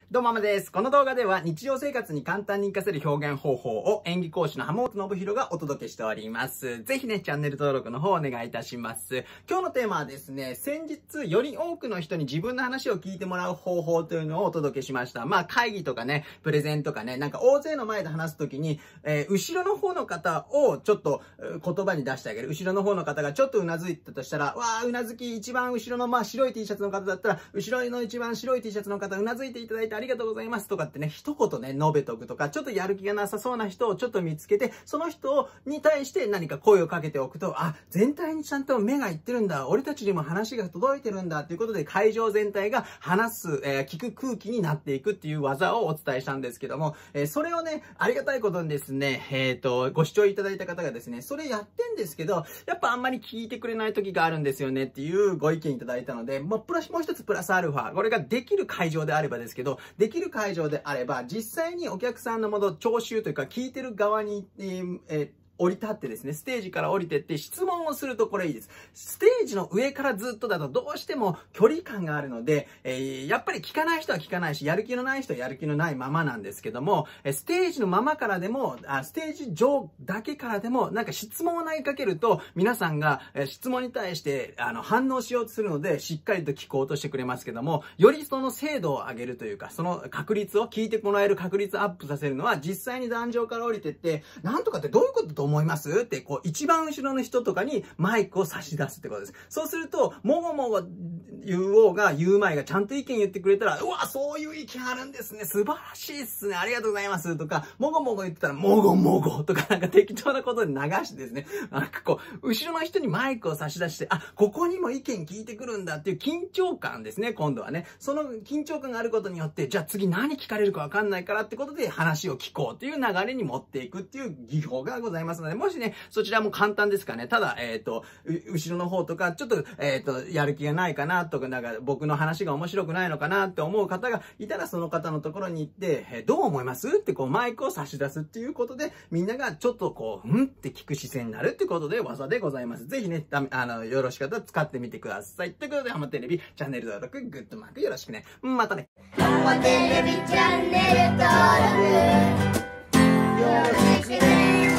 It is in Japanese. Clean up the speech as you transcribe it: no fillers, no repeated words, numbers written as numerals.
どうもママです。この動画では日常生活に簡単に活かせる表現方法を演技講師の浜本信弘がお届けしております。ぜひね、チャンネル登録の方お願いいたします。今日のテーマはですね、先日より多くの人に自分の話を聞いてもらう方法というのをお届けしました。会議とかね、プレゼンとかね、なんか大勢の前で話すときに、後ろの方の方をちょっと言葉に出してあげる。後ろの方の方がちょっとうなずいてたとしたら、うなずき一番後ろの白い T シャツの方だったら、後ろの一番白い T シャツの方うなずいていただいてありがとうございますとかってね、一言ね、述べとくとか、ちょっとやる気がなさそうな人をちょっと見つけて、その人に対して何か声をかけておくと、全体にちゃんと目がいってるんだ、俺たちにも話が届いてるんだということで、会場全体が話す、聞く空気になっていくっていう技をお伝えしたんですけども、それをね、ありがたいことにですね、ご視聴いただいた方がですね、それやってんですけど、やっぱあんまり聞いてくれない時があるんですよねっていうご意見いただいたので、もう一つプラスアルファ、これができる会場であればですけど、できる会場であれば、実際にお客さんのもの、聴衆というか聞いてる側に、降り立ってですね、ステージから降りてって質問をするとこれいいです。ステージの上からずっとだとどうしても距離感があるので、やっぱり聞かない人は聞かないし、やる気のない人はやる気のないままなんですけども、ステージのままからでも、ステージ上だけからでも、なんか質問を投げかけると、皆さんが質問に対して反応しようとするので、しっかりと聞こうとしてくれますけども、よりその精度を上げるというか、その確率を聞いてもらえる確率アップさせるのは、実際に壇上から降りてって、なんとかってどういうことと思いますって、一番後ろの人とかにマイクを差し出すってことです。そうすると、もごもご言おうが言う前がちゃんと意見言ってくれたら、そういう意見あるんですね。素晴らしいっすね。ありがとうございますとか、もごもご言ってたら、もごもごとかなんか適当なことで流してですね、後ろの人にマイクを差し出して、ここにも意見聞いてくるんだっていう緊張感ですね、今度はね。その緊張感があることによって、じゃあ次何聞かれるかわかんないからってことで話を聞こうっていう流れに持っていくっていう技法がございますので、もしね、そちらも簡単ですかね。ただ、後ろの方とか、ちょっと、やる気がないかなとか、なんか僕の話が面白くないのかなって思う方がいたら、その方のところに行って、どう思いますってマイクを差し出すっていうことで、みんながちょっとって聞く姿勢になるってことで技でございます。ぜひね、よろしかったら使ってみてください。ということで、ハマテレビチャンネル登録、グッドマークよろしくね。またね。 ハマテレビチャンネル登録よろしくね。